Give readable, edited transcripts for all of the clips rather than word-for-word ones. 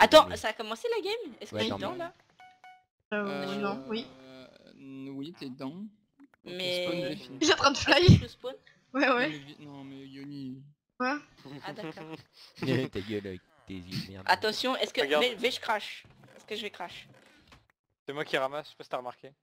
Attends, ça a commencé la game? Est-ce que Ouais, je suis attends, dedans là? Non, oui. Oui, t'es dedans. Mais- Spawn, j'ai fini. Il est en train de Ah, fly. je spawn? Ouais, Non, ouais. non mais Yoni... Quoi? Ah d'accord. Ta gueule avec tes yeux de merde. Attention, est-ce que... Regarde. vais-je crash? Est-ce que je vais crash? C'est moi qui ramasse, je sais pas si t'as remarqué.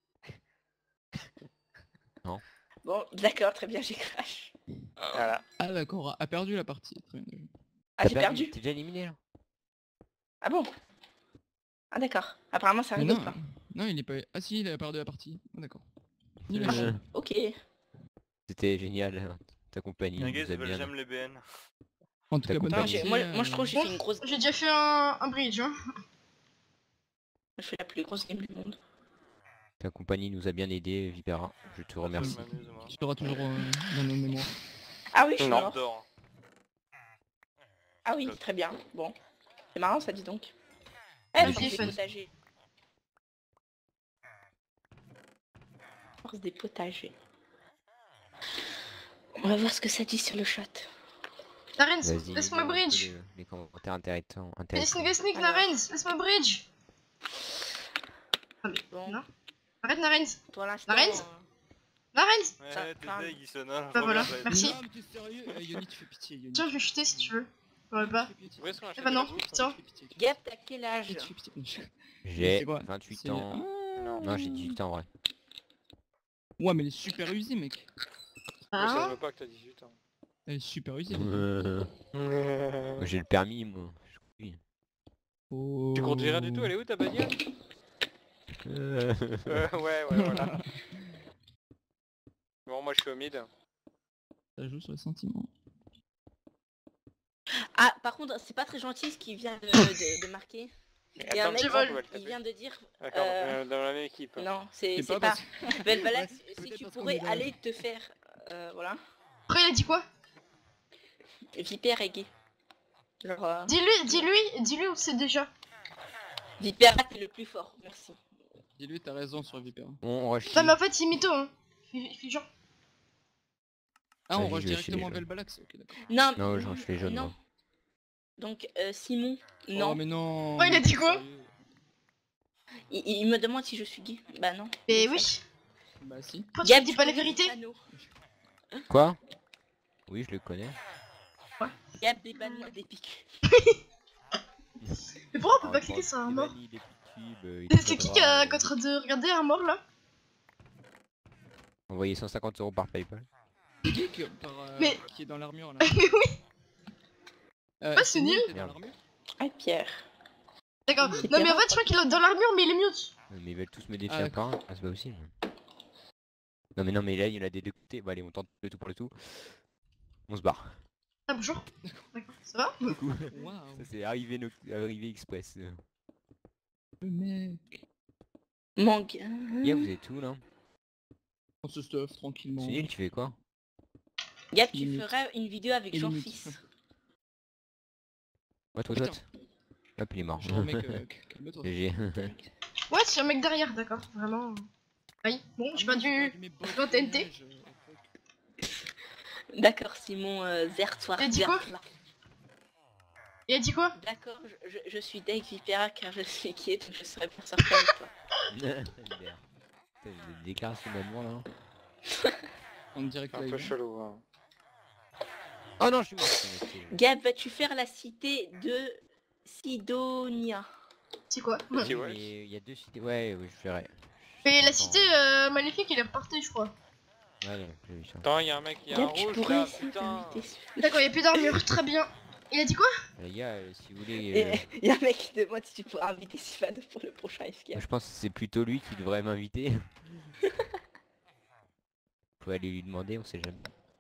Bon, d'accord, très bien, j'ai crash. Voilà. Ah d'accord, a perdu la partie. Très bien. Ah, j'ai perdu? T'es déjà éliminé là? Ah bon? Ah d'accord. Apparemment ça Mais rigole non, pas. non, il est pas... Ah si, il a perdu la partie. Ah d'accord. Nul. Euh, Ok. C'était génial, hein. Ta compagnie nous Guys, a ils veulent bien... j'aime les BN. En tout Ta cas, bonne Non, compagnie. partie. moi je trouve que j'ai fait une grosse... J'ai déjà fait un bridge, hein. Je fais la plus grosse game du monde. Ta compagnie nous a bien aidé, Vipera. Je te remercie. Je m'amuse, moi. Tu seras toujours dans nos mémoires. Ah oui, je suis Non, mort. dehors. Ah oui, très bien. Bon. C'est marrant ça, dis donc. Le Force des fun. potagers. Force des potagers. On va voir ce que ça dit sur le chat. Narens, Vas-y, laisse-moi lis un peu bridge. les commentaires intéressants. Sneak, Alors. Narens, laisse-moi bridge. Bon, Non. Arrête, Narens. pour l'instant... Lorenz Narens. Ça Ouais, parle. t'es deg, Ison, hein. Bah voilà, regarde, merci. Non, mais t'es sérieux Yoni, tu fais pitié, Yoni. Tiens, je vais chuter si tu veux. Ouais, pas. Tu fais pitié. Où est-ce qu'on achète bah non, des bouffe, tiens. Tu fais pitié, tu fais Gap, t'as quel âge? pitié, tu fais pitié. J'ai C'est quoi 28 C'est- ans. Non, j'ai 18 ans en vrai. Ouais, mais elle est super usée, mec. Moi, ça se Ah. voit pas que t'as 18 ans. Elle est super usée. J'ai le permis, moi. Oui. Oh. Tu conduis rien du tout, elle est où ta bagnole? Ouais, voilà. Bon, moi je suis au mid. Ça joue sur les sentiments. Ah, par contre, c'est pas très gentil ce qu'il vient de marquer. Il y a un Attends, mec, tu vois, on va le il taper. vient de dire... D'accord, dans la même équipe. Non, c'est C'est pas... pas Velbalax, Ouais, si peut-être tu parce qu'on pourrais est dans- aller te faire... voilà. Après, il a dit quoi? Vipère et gay. Genre... Dis-lui, on sait déjà. Vipère, t'es le plus fort, merci. Dis-lui, t'as raison sur Viper. On rush. Non, mais en fait, il est mytho, hein. Il fait genre. Ah, on Vas-y, rush je vais chez les directement jaunes. Velbalax. Ok, d'accord. Non, Non, je range les jaunes, non. moi. Donc, Simon, Oh, non. mais non. Oh, il a dit quoi sérieux. Il me demande si je suis gay. Bah non. Mais oui. Bah si. Pourquoi tu Gab, me dis pas la connais vérité? Fano. Quoi? Oui, je le connais. Gab des bannes des pics. Mais pourquoi on Ah, peut pas cliquer sur un mort? C'est qui qui a contre de regarder un mort là? Envoyez 150 € par PayPal. Geek Mais- qui est dans l'armure là. Oui. Ouais, c'est nul. T'es dans l'armure. Ah, Pierre. D'accord. C'est Non, mais en bien. fait, je crois qu'il est dans l'armure, mais il est mute. Mais ils veulent tous me défier Ah, un par un. Ah, c'est pas possible. Non, mais là, il y en a des deux côtés. Bon, allez, on tente le tout pour le tout. On se barre. Ah, bonjour. D'accord, ça va? Waouh. Ça, c'est arrivé express. Mais Mangue. Yeah, vous êtes où là? on se stuff tranquillement. Sunil, tu fais quoi? Gab, tu Limite. ferais une vidéo avec Et Jean-Fils. What? Attends. Hop, il est mort. Genre mec, calme-toi. GG. Ouais, c'est un mec derrière, d'accord, vraiment. Oui, bon, j'ai perdu. Dans TNT. D'accord, Simon Zertoir. Il a dit quoi? Il a dit quoi? D'accord, je suis Dave Vipera car je suis gay, donc je serai pour sortir avec toi. Merde. Putain, j'ai des déclarations d'amour là. En direct Un live. peu chelou, hein. Oh non, je suis mort. Gab, vas-tu faire la cité de Sidonia? C'est quoi? Petit Oui, Wells. mais il y a deux cités. Ouais, oui, je ferai. Mais la cité maléfique, il est reparti, je crois. Ouais, non, j'ai vu ça. Attends, y'a un mec, y'a un Gab, tu rouge pourrais là, essayer putain. d'inviter ce... D'accord, il y a plus d'armure, très bien. Il a dit quoi? Les gars, si vous voulez. Il y a un mec qui demande si tu pourras inviter Sifan pour le prochain FK. Moi, je pense que c'est plutôt lui qui devrait m'inviter. Faut aller lui demander, on sait jamais.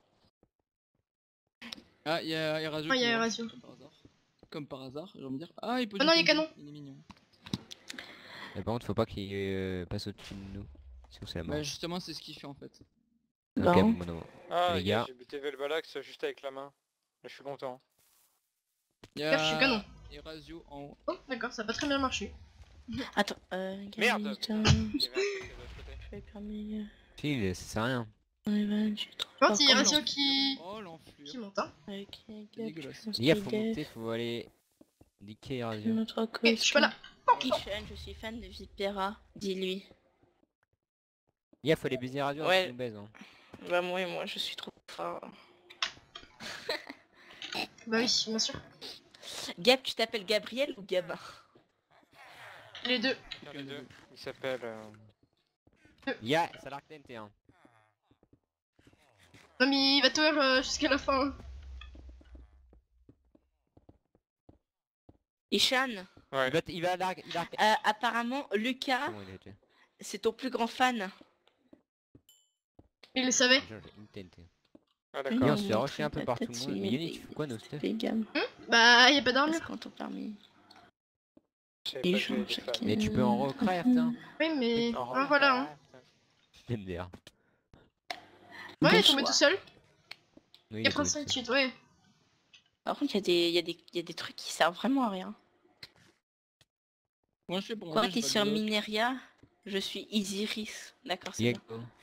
Ah, il y a Erasio. Ah, il y a qui Erasio. marche, Comme par hasard, j'ai envie de dire. Ah, il peut Ah non, il est jumper, canon. Il est mignon. Mais par contre, faut pas qu'il passe au-dessus de nous. Sinon, c'est la mort. Bah justement, c'est ce qu'il fait en fait. Ok, Non. bon, non. Ah, Les gars. j'ai buté Velbalax juste avec la main. Là, je suis content. Il y Gaffe, je suis canon. Erasio en haut. Oh, d'accord, ça a pas très bien marché. Attends, Merde. Gaëtan, Il y avait un truc de l'autre côté. je vais permis... Si, ça sert à rien. Par contre, il y a Comment Ratio qui Oh l'enflure. monte, hein. Ok, Dégueulasse. Les gars, faut monter, faut aller. Niqué radio. Notre Ok, je suis pas là. Ishan, je suis fan de Vipera, dis-lui. Il faut les baiser radio, Ouais. tu nous baises. Hein. Bah moi je suis trop fort. Bah oui, bien sûr. Gab, tu t'appelles Gabriel ou Gabin? Les deux. Les deux. Il s'appelle... Ya, ça l'a TNT hein. Non mais il va te jusqu'à la fin. Ishan, Ouais. Il va larguer. apparemment Lucas, Comment il a été c'est ton plus grand fan. Il le savait. Déjà, j'ai une TNT. Ah Et d'accord. on se fait rusher un peu par tout le monde. Mais Yoni, tu fais quoi nos stuff? Vegan. Bah y a pas d'armure. Parce qu'on t'en permis. Je savais Et pas que je j'avais des chacun. fans. Mais tu peux en recraft hein. Oui mais... Oh, Ah, voilà hein. MDR. Ouais, il Bonsoir. tombé tout seul. Oui, Il a pris 5 suite, ouais. Par contre, il y a des trucs qui servent vraiment à rien. Moi je sais pas. Quand t'es sur Mineria, je suis Isiris. D'accord, c'est bien.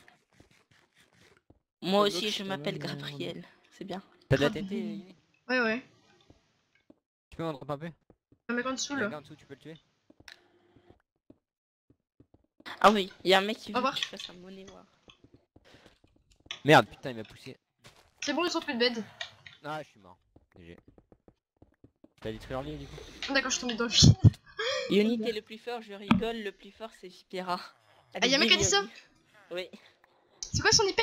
Moi Pas aussi, bloc, je c'est m'appelle quand même, Gabriel. C'est bien. T'as de la TNT Yoni? Ouais ouais. Tu peux en drop un peu? Un mec en dessous Il y a un là. gars en dessous, tu peux le tuer? Ah oui, il y a un mec qui Au veut revoir. que je fasse un monnaie noir. Merde, putain, il m'a poussé. C'est bon, ils ont plus de bed. Ah, je suis mort. GG. T'as détruit leur lit du coup? D'accord, je suis tombé dans le vide. Yoni, t'es le plus fort, je rigole. Le plus fort, c'est Vipera. Ah, y'a un mec qui a dit ça? Oui. C'est quoi son IP?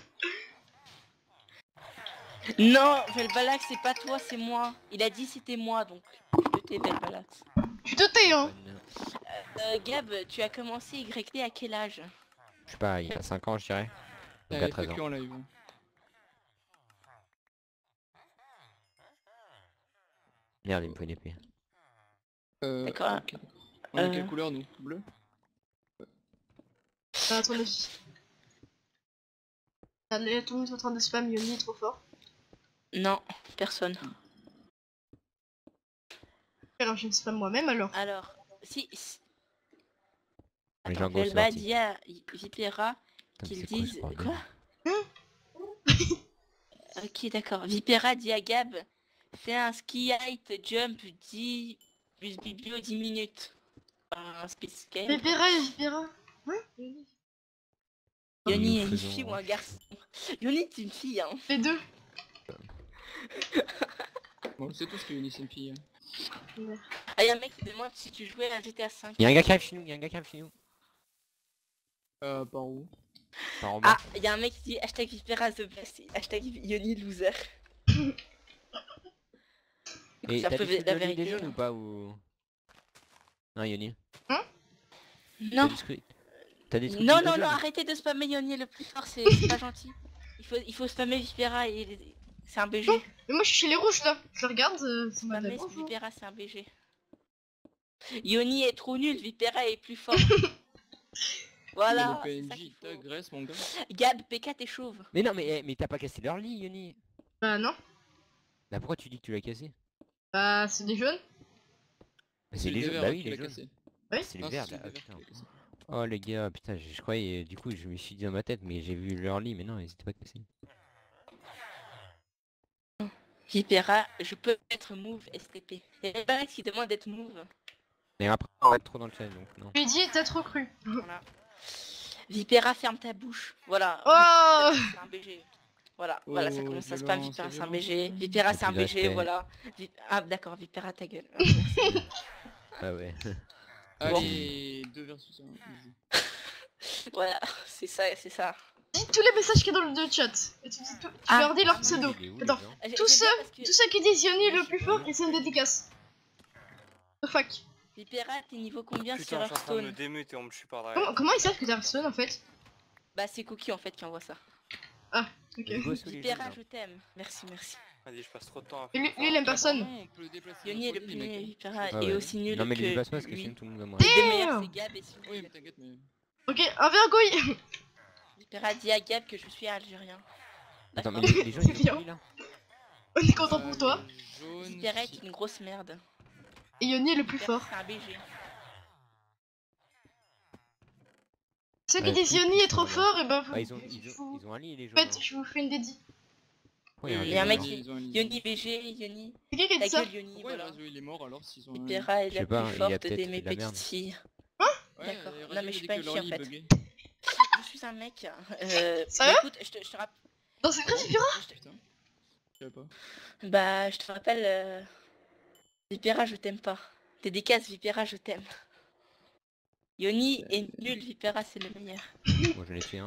Non, Velbalax, c'est pas toi, c'est moi. Il a dit c'était moi, donc je t'ai Velbalax. Je suis doté hein. Gab, tu as commencé YT à quel âge? Je sais pas, il y a 5 ans je dirais. Donc à 13 ans. en live. Merde, il me faut une épée. D'accord. Ok. On est quelle couleur nous? Bleu? À ton avis. Allez, tout le monde est en train de spam, Yoni est trop fort. Non, personne. Alors je me spam moi-même alors. Alors, si... Les Attends, gens gros, c'est Velba parti. dit à Vipera Putain, qu'ils mais c'est quoi ce disent... bordel? Quoi? Ok, d'accord. Vipera dit à Gab, fais un ski height jump 10 plus biblio 10 minutes. Un speed scale. Vipera. Hein? Yoni Nous est une faisons- fille ou un garçon? Yoni est une fille, hein. Les deux. Bon, c'est tout ce que c'est une fille. Ah, y'a un mec qui demande si tu jouais à GTA 5. Y'a un gars qui arrive chez nous, y'a un gars qui arrive chez nous. Par où? Par en bas. Ah, y'a un mec qui dit hashtag Vipera the best, hashtag Yoni loser. Et c'est un t'as peu des la des vérité, jaunes hein. ou pas ou... Non Yoni. Non, T'as des trucs non, de non, jaunes? non, arrêtez de spammer Yoni le plus fort, c'est pas gentil. Il faut spammer Vipera et c'est un BG. Mais moi je suis chez les rouges là. Je regarde, ça m'a Spammer fait bonjour. Vipera, c'est un BG. Yoni est trop nul, Vipera est plus fort. Voilà, Le c'est ça PNJ qu'il faut. t'agresse mon gars. Gab, PK, t'es chauve. Mais non mais t'as pas cassé leur lit Yoni. Bah non. Bah pourquoi tu dis que tu l'as cassé? Bah c'est des jaunes. Bah, c'est les jaunes, bah oui les jaunes. jaunes. C'est les verts là. Ah, putain. Oh les gars, putain je croyais, du coup je me suis dit dans ma tête mais j'ai vu leur lit mais non ils étaient pas cassés. Vipera, je peux être move STP. Y'a pas qui demande d'être move. Mais après on va être trop dans le chat donc non. Je lui ai dit t'as trop cru. Voilà. Vipera, ferme ta bouche. Voilà. Oh Vipera, c'est un BG. Voilà, Oh, voilà, ça commence à spam. violence, Vipera, c'est un violence. BG. Vipera, c'est un Plus de BG, respect. voilà. Ah, d'accord, Vipera, ta gueule. Ah ouais. Allez, 2 versus 1. easy. Voilà, c'est ça, c'est ça. Dis tous les messages qu'il y a dans le chat. Et tu Ah. leur dis leur pseudo. Il est où, Attends. les gens Tous J'aime bien ceux, parce que tous ceux qui disent Yoni est le plus fort et c'est une dédicace. The fuck. Vipera, t'es niveau combien sur Putain, je suis en train de me Hearthstone? démuter, on me tue par derrière. Comment ils savent que t'es Hearthstone en fait? Bah, c'est Cookie en fait qui envoie ça. Ok. Il bosse tous les Vipera, jours, je t'aime. Merci, merci. Vas-y, je passe trop de temps à Et lui, faire lui, il aime personne. Apparemment, on peut le déplacer Yoni est le entre plus les nul, mecs. Vipera Ah est ouais. aussi nul Non mais les que passe pas parce que lui. sinon tout le monde va moi. Le meilleur, c'est Gab et Oui, mais Cyril. t'inquiète, mais... Ok, un vergouille. Vipera dit à Gab que je suis algérien. Attends mais D'accord. les gens ils Viens. ont pris là. On est content pour toi. Jaune, Vipera est une grosse merde. Et Yoni est le plus Vipera, fort. c'est un BG. Ceux qui Ouais, disent si, Yoni ils est trop sont là-bas. fort, et ben Ah ils ont un lit les gens. faites, je vous fais une dédie. Pourquoi il y a un Il y a un mec Yoni qui... Yoni VG, Yoni... C'est qui a Ta dit ça? gueule Yoni, Pourquoi le voilà. réseau il est mort alors s'ils ont... Vipera est Je la sais pas, plus il a forte peut-être des fait mes de la merde. petites filles. Ouais, D'accord. le Non, réseau, mais je il suis dit pas que une fille, en l'orly fait. buguait. Je suis un mec. Sérieux écoute, je te rappelle... Non, c'est vrai, Vipera? Putain. Je savais pas. Bah, je te rappelle... Vipera, je t'aime pas. Dédicace, Vipera, je t'aime. Yoni est nul, Vipera, c'est le meilleur. Moi j'en ai fait un.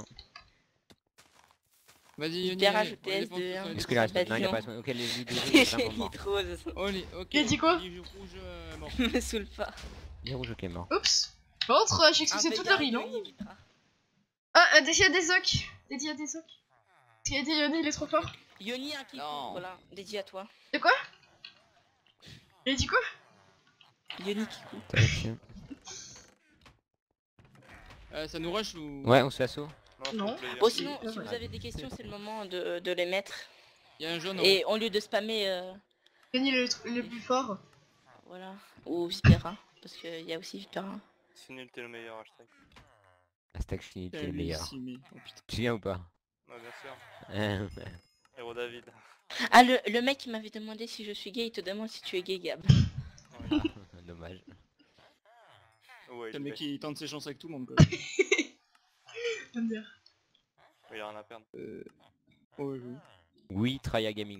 Vas-y Yoni, Vipera, allez, je on les teste dépense de tous, on les un. Est-ce que là, Vas-y, non, il a on- pas ok, les vidéos, c'est vraiment mort. Nitrose. Ok. Il a dit quoi? Les rouges mort. Me saoule pas. Les rouges, ok, mort. Oups. Par contre, j'ai Un expulsé toute vegan, leur île, non? Yoni, Vipera. Ah, dédié à des ocs. Dédié à des ocs. Il a dit Yoni, il est trop fort. Yoni, un kikou, Non. voilà, dédié à toi. De quoi? Il a dit quoi? Yoni kikou. T'as le chien. Ça nous rush ou... Ouais, on se fait assaut. Non. Bon, sinon, Ouais, si ouais. vous avez des questions, c'est le moment de les mettre. Il y a un jaune en Et au lieu de spammer, Yoni le plus fort. voilà, ou Vipera, parce qu'il y a aussi Vipera. C'est nul, t'es le meilleur hashtag. Hashtag Chini, t'es le meilleur. Oh putain. Tu viens ou pas? Ouais, bien sûr. Ouais. Héros David. Ah, le mec qui m'avait demandé si je suis gay, il te demande si tu es gay, Gab. Ouais, Dommage. ouais, C'est le il mec fait. qui tente ses chances avec tout le monde quoi. J'aime bien. Il a rien à perdre. Ouais, oui. Oui, Traya Gaming.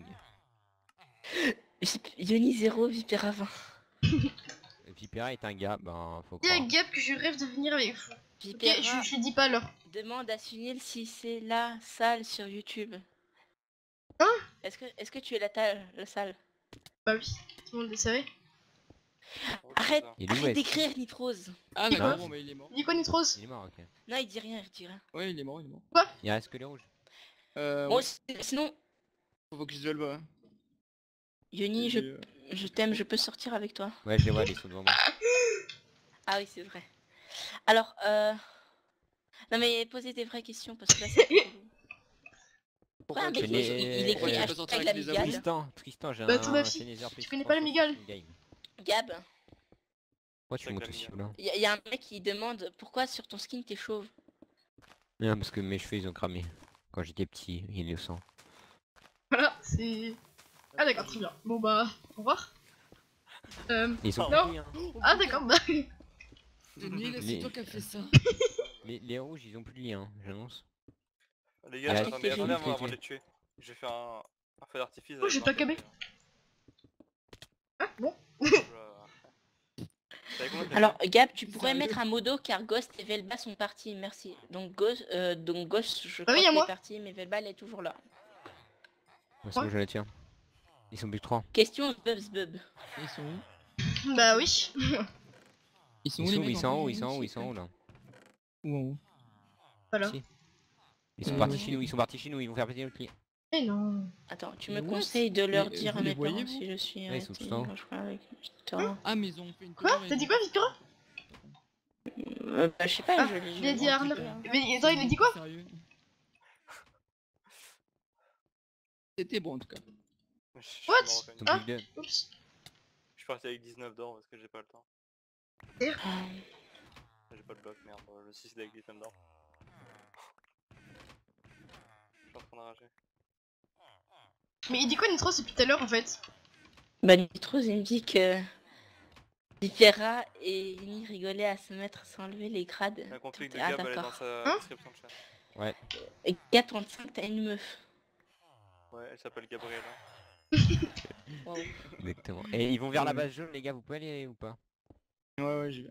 Yoni 0, Vipera 20. Vipera est un gars, ben faut Dis à croire. Gap que je rêve de venir avec vous. Ok, Vipera je dis pas l'heure. demande à Sunil si c'est la salle sur YouTube. Hein? Est-ce que tu es la salle? Bah oui, tout le monde le savait. Arrête, Il est où, arrête est-ce d'écrire Nitrose. Ah Quoi? d'accord, bon bah il est mort. Il dit quoi, Nitros? Il est mort, ok. Non, il dit rien, il dit rien. Ouais, il est mort, il est mort. Il reste que les rouges. Bon, Ouais. sinon, Faut que je duel bas. Yoni, je t'aime, je peux sortir avec toi. Ouais, je les vois, ils sont devant moi. Ah oui, c'est vrai. Alors, non mais posez des vraies questions parce que là c'est pas relou. Pourquoi un mec, tu n'es- il écrit pourquoi tu peux sortir hashtag avec les l'amigale. Tristan, j'ai Bah, ton un avis, Sennheiser plus tu connais 3 pas sur l'amigale? Steam Game. Gab, Pourquoi tu Hashtag montes aussi l'amigale. là? il y a un mec qui demande pourquoi sur ton skin t'es chauve. Non, parce que mes cheveux ils ont cramé. Quand j'étais petit, innocent. Voilà, c'est... Ah d'accord, très bien. Bon bah, au revoir. Ils sont Non. plus, hein. Ah d'accord, bah... Denis, Mais- c'est toi qui as fait ça. Les rouges ils ont plus de lien, j'annonce. Les gars, Ah, attendez, c'est attendez fait. avant de les tuer. J'ai fait un feu d'artifice. Oh, j'ai pas camé. Ah bon. Alors Gab, tu C'est pourrais sérieux. mettre un modo car Ghost et Velba sont partis, merci. Donc Ghost, je Ah oui, crois y a qu'il moi. est parti, mais Velba elle est toujours là. Moi c'est bon, je les tiens. Ils sont plus que 3. Question Bubsbub. Ils sont où? Bah oui. Ils sont Ils où les sont où, mecs ils sont où, ils sont où, ils sont où là? Où en haut? Voilà. Si. Ils sont Euh, partis chez nous, ils sont partis chez nous, ils vont faire péter notre lit. Mais non. Attends, tu me What? conseilles de leur Mais dire vous à les mes voyez, parents vous si je suis Ouais, ils sont arrêtée, tout en haut. moi, je crois, avec Victor. Ah mais ils ont fait une Quoi? couleur, T'as ils dit ont- quoi, Victor? Bah, je sais pas, Ah, je il a dit Arnaud. hein. Mais attends, il a dit quoi? Sérieux. C'était bon en tout cas. What? Ils sont Ah. plus que 2. Oups. Je suis parti avec 19 d'or parce que j'ai pas le temps. Ah, J'ai pas le bloc, merde. Le 6 avec 19 d'or. Je suis en train de rager. Mais il dit quoi, Nitros, depuis tout à l'heure, en fait? Bah Nitrose il me dit que Vipera et Yuni rigolaient à se mettre sans lever les grades. La config de Ah, Gab, elle est dans d'accord. sa Hein? description de chaîne. Ouais. Et 435 t'as une meuf. Ouais, elle s'appelle Gabriella. Wow. Exactement. Et ils vont vers la base jaune, les gars, vous pouvez aller ou pas? Ouais, j'y vais.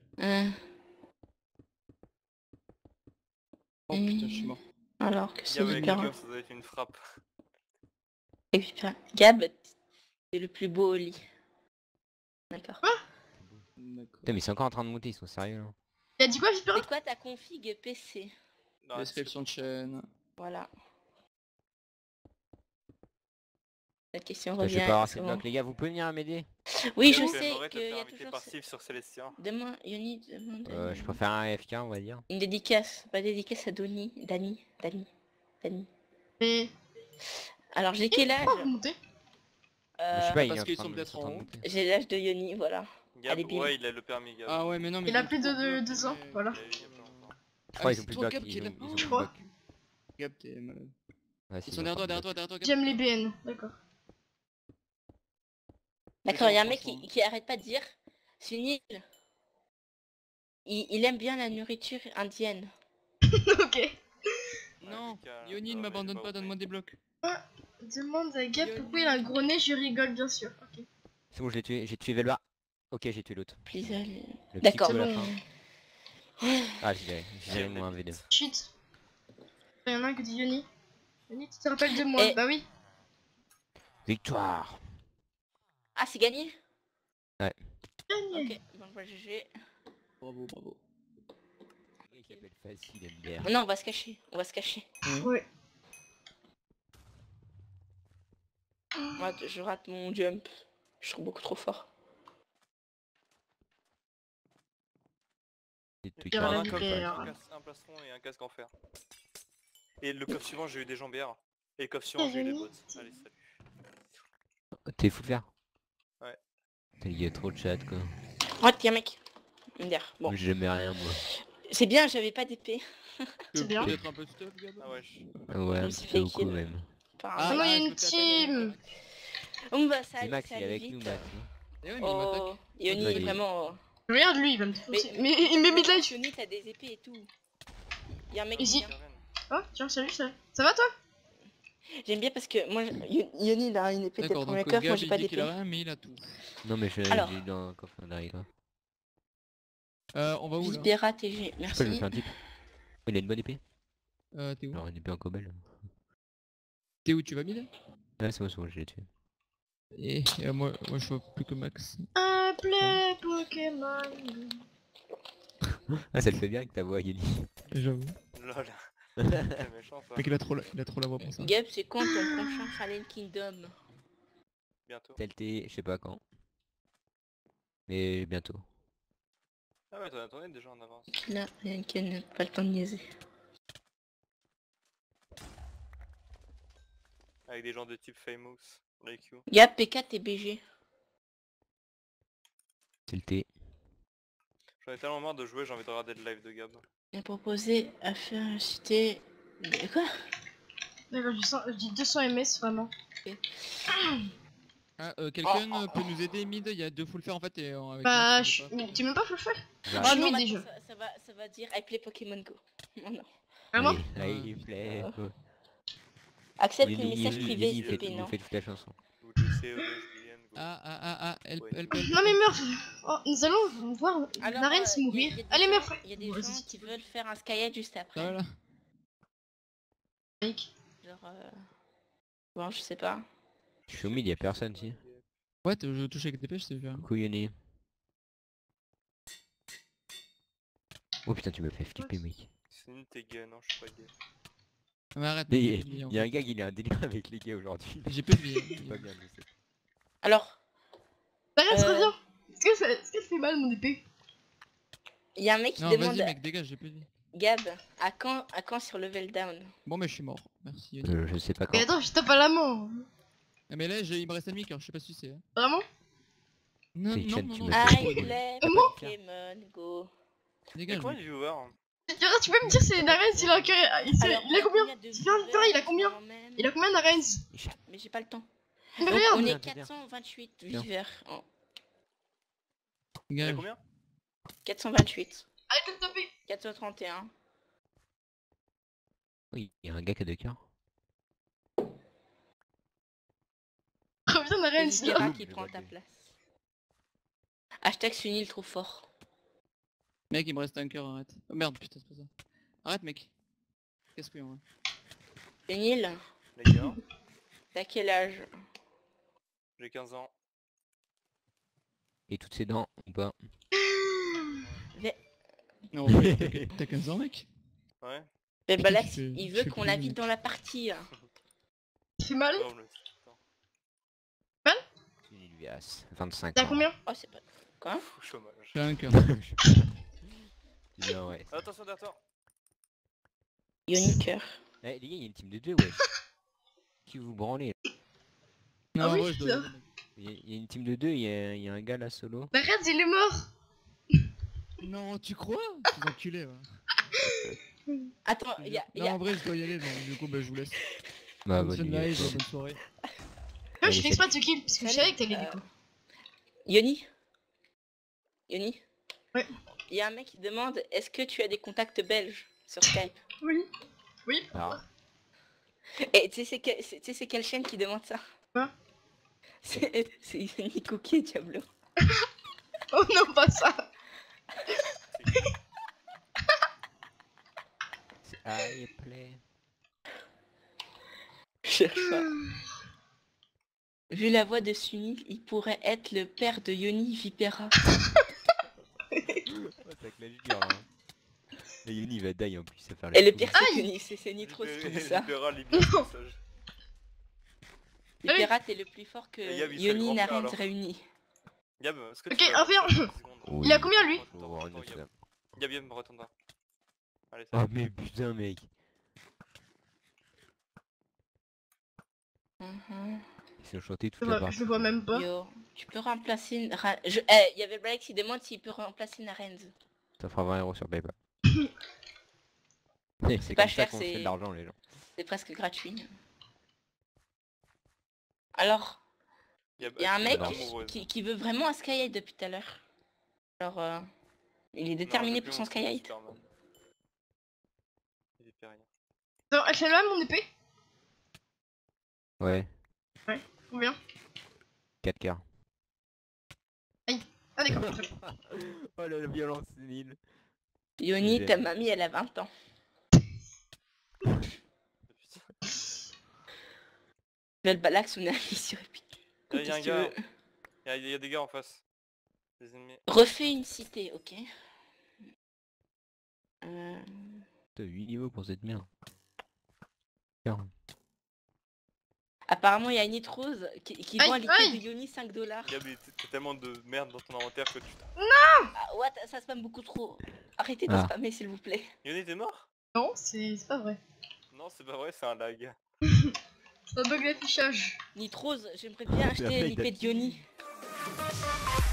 Et- Oh putain, je suis mort. Alors que c'est Gab avec Vipera. le ça doit être une frappe. Et Vipera. Gab, c'est le plus beau au lit. D'accord. D'accord. Putain, mais ils sont encore en train de monter, ils sont sérieux là. Il a dit quoi, Vipera? C'est quoi ta config PC? Dans la Description de chaîne. Voilà. Cette question Putain, je revient. vais pas avoir parce ces que blocs, les gars, vous pouvez venir m'aider? Oui, je description. sais J'aimerais te qu'il y faire a inviter toujours... passif sur Célestia. Demain, Yoni demande Je préfère un FK, on va dire. une dédicace. Pas dédicace à Dani. Mais... Alors j'ai quel âge? Pourquoi vous montez? Je sais pas, il est parce en qu'ils train sont de- peut-être ils sont en train de en haut. monter. J'ai l'âge de Yoni, voilà. Gab, Allez, bim. ouais, il a le permis, Gab. Ah ouais, mais non, mais... Il a j'ai plus trop de blocs, 2 ans, mais- voilà. Il a eu il y a pas longtemps. Je crois Ah, ils ont c'est plus de toi, blocs, Gab, qui est ils là. ont Oh, plus de crois. blocs. Gab, t'es malade. Ah, si, Ils sont derrière toi, derrière toi, derrière toi. J'aime les BN, d'accord. D'accord, il y a un mec franchement. qui arrête pas de dire, Sunil, il aime bien la nourriture indienne. Ok. Non, Mika, Yoni ne mais m'abandonne j'ai pas, donne-moi des blocs. Demande à Gab pourquoi il a un gros nez, je rigole bien sûr. Ok. C'est bon, je l'ai tué, j'ai tué Velva. Ok, j'ai tué l'autre. Please, Le petit D'accord. coup C'est à la bon. fin. Ah, j'ai mon 1v2. Shit. Il y en a un qui dit Yoni. Yoni, tu te rappelles de moi? Et- Bah oui. Victoire. Ah, c'est gagné? Gagné. Ok, bon, bah, GG. Bravo, bravo. Il s'appelle facile, MDR. Non, on va se cacher, on va se cacher. Ouais. Moi, je rate mon jump. Je trouve beaucoup trop fort. C'est tout Il y Prends aura un la coffre, vipère. un plastron et un casque en fer. Et le coffre suivant, j'ai eu des jambières. Et le coffre suivant, j'ai eu des bottes. Allez, salut. T'es fou de faire? Ouais. Il y a trop de chat quoi. Oh, tiens, mec. MDR. Bon, Moi, j'aimais rien moi. c'est bien, j'avais pas d'épée. C'est bien. Peut-être un peu de stuff, Gab. Ah ouais, je... Ah ouais, Je un me suis petit fait peu beaucoup kill. même. Ah non, il y a je une me fais attaquer. team. On va, ça C'est allait, Max, ça il est allait avec nous vite. Max. Eh ouais, mais il m'attaque. Oh, Yoni, Vas-y. vraiment. Regarde lui, il va me défoncer. Mais il met midlife. Yoni, t'as des épées et tout. Y'a un mec Ici. qui vient. Oh, tiens, salut, ça. Ça va toi? J'aime bien parce que moi, Yoni, il a une épée de D'accord, premier donc coffre, moi Gab j'ai il pas dit qu'il d'épée. a rien, mais il a tout. Non mais j'ai Alors. dans un coffre derrière. On va où là? Vipera TG, Je sais pas, je me merci. fais un type. Il a une bonne épée. T'es où? Alors une épée en cobble. T'es où? Tu vas mid? Ouais c'est bon, je l'ai tué. Et moi je vois plus que Max. Appelez Pokémon. Ah ça le fait bien avec ta voix Yeli. J'avoue. Lol. C'est méchant ça. Mec il a trop la voix pour ça. Gab, c'est quand ton prochain Fallen Kingdom? Bientôt. TLT, je sais pas quand. Mais bientôt. Ah ouais, t'en as tourné déjà en avance. Là, Yanken, pas le temps de niaiser. Avec des gens de type famous, like you. Gab, P4 et BG. TLT. J'en ai tellement marre de jouer, j'ai envie de regarder le live de Gab. Il a proposé à faire citer... Quoi? D'accord, je dis 200 ms vraiment. Ah, quelqu'un peut nous aider mid? Faut le faire en fait et avec Bah, Max, on peut pas. tu m'as pas fait le faire? Oh Je non, mets mais déjà. attends, ça va dire I play Pokémon Go. Oh non. Vraiment? Allez, il plaît. Accepte Yeli, les messages Yeli, privés, Yeli, s'il te plaît, il non? nous fait toute la chanson. Vous le savez, lesbienne, go. Help, Ouais. help, help. Non mais Murph, oh, nous allons voir Alors, Narens y a mourir. des Allez gens- Murph. Il y a des Vas-y. gens qui veulent faire un Skyhead juste après. Voilà. Mec. Genre, bon, je sais pas. Je suis au mid, y'a personne si. Ouais, je touche avec TP, je sais faire. Coucou Yoni. Oh putain tu me fais flipper mec. C'est une t'es gay, non, je suis pas gay. Mais arrête, Mais mec, j'ai plus de vie, en y'a un fait. gars qui a un délire avec les gars aujourd'hui. J'ai peu de vie. C'est pas bien je sais. Alors, Narens Euh. reviens. Est-ce que ça fait mal mon épée? il y a un mec qui Non, demande vas-y mec, dégage, j'ai peu de vie. Gab, à quand sur level down? Bon, mais je suis mort. Merci Yoni. Je sais pas quand. Mais attends, je tape à la main. Ah, mais là, il me reste un demi-cœur, je sais pas si c'est. Vraiment? Non, C'est non, Chen non, qui non, me c'est fait I trop flipper. drôle. play Moi Pokémon Go. Y'a Dégage, combien mec. de viewers? Regarde, tu peux me dire c'est Narens, il a un cœur. Il a combien? de Viens, il a combien? viewers Il a combien Narens? Mais j'ai pas le temps. Mais Donc, regarde. on Viens, est viens. 428 Viens. viewers. Oh, Y'a Dégage. combien? 428. Arrête de taper. 431. Oui, y'a un gars qui a 2 cœurs. Reviens C'est Narens. Vipera Ouh, qui je prend vois ta bien. place. Hashtag Sunil trop fort. Mec, il me reste un cœur, arrête. Oh merde, putain, c'est pas ça. Arrête, mec. Casse-couille en vrai. Sunil, Les gars, t'as quel âge? j'ai 15 ans. Et toutes ses dents ou pas? Non, ouais, t'as 15 ans, mec. Ouais. Mais bah là, tu fais- il tu veut fais qu'on plus, l'invite mec. dans la partie. Là. Ça fait mal? Non, mais Une Ilias, 25 T'as ans. combien? Oh, c'est pas... Quoi? fou chômage. J'ai un cœur. Bien ouais. Attention derrière toi. Yoni cœur. Eh les gars, y'a une team de 2 ouais. Qui vous branlez? Non, Ah oui, ouais, je dois. putain. Y'a une team de 2, y'a un gars là solo. Narens, il est mort. Non, tu crois? Ces enculés, ouais. Attends, il y a... Non, en vrai, je dois y aller, donc du coup, bah, je vous laisse. Bah, Bonne vas-y. night, bonne soirée. Moi, j'ai fait exprès de ce kill, parce que je savais que t'allais déco. Yoni Yoni Ouais. Il y a un mec qui demande est-ce que tu as des contacts belges sur Skype? Oui. Oui. Ah. Et tu sais c'est quelle chaîne qui demande ça? Quoi? C'est Yoni Cookie et Diablo. Oh non, pas ça. I play. Je cherche pas. Vu la voix de Sunil, il pourrait être le père de Yoni Vipera. Ça clash dur, hein. Et Yoni va die en plus à faire Et les le pire c'est Nitro qui dit ça. Libéra, lis bien ce message. Vipera t'es le plus fort que Et Yab, il fait le Yoni grand frère, Narens alors. réunis. Yab, est-ce que Ok, tu veux un avoir verre. 30 secondes Il a combien, lui? Faut voir une autre dame. Yab, me retourne là. Allez, Oh salut. mais putain mec. Ils sont chantés toute la Je le vois même pas. Yo, tu peux remplacer une... il y avait Blake qui demande s'il peut remplacer une Narens. Ça fera 20 € sur PayPal. C'est pas comme ça cher, qu'on se fait c'est- de l'argent les gens. C'est presque gratuit. Alors, Yab, il y a un tu mec es amoureuse. qui veut vraiment un Skyhide depuis tout à l'heure. Alors, il est Non, déterminé j'ai pour plus son mon skin Skyhide. Superman. Il fait rien. Attends, elle fait le même, mon épée? Ouais, Combien? 4K. Ah d'accord, très bien. Oh la violence sénile. Yoni, J'ai- ta mamie, elle a 20 ans. Belle Balax, on est amis sur Epic. Il y a un Qu'est-ce que tu gars. veux? Il y a des gars en face. Des ennemis. Refais une cité, ok. T'as 8 niveaux pour cette merde. 40. Apparemment, il y a Nitrose qui vend un Aïe, liquide aïe. de Yoni 5 $. Yab, t'as tellement de merde dans ton inventaire que tu... Ah, what, ça spam beaucoup trop. Arrêtez de Ah. spammer, s'il vous plaît. Yoni, t'es mort? Non, c'est pas vrai. Non, c'est pas vrai, c'est un lag. C'est un bug d'affichage. Nitrose, j'aimerais bien acheter après, l'IP de Yoni.